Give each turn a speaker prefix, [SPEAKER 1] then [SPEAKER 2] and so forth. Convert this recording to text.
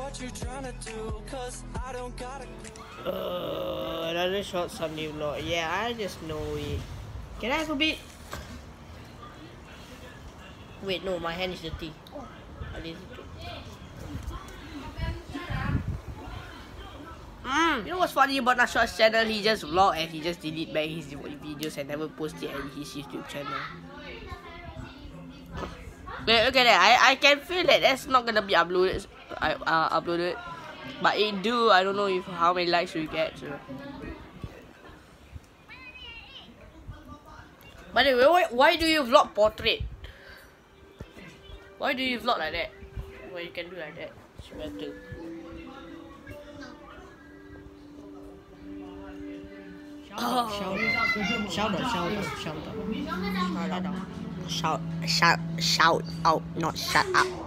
[SPEAKER 1] Another short Sunday vlog. Yeah, I just know it. Can I have a bit? Wait, no, my hand is dirty. You know what's funny about Nashwa's channel? He just vlog and he just delete back his videos and never post it on his YouTube channel. Wait, look at that. I can feel that that's not gonna be uploaded. Uploaded, but it do. I don't know if how many likes we get. So. By the way, why do you vlog portrait? Why do you vlog like that? Well, you can do like that. It's better. Shout out, not shut up.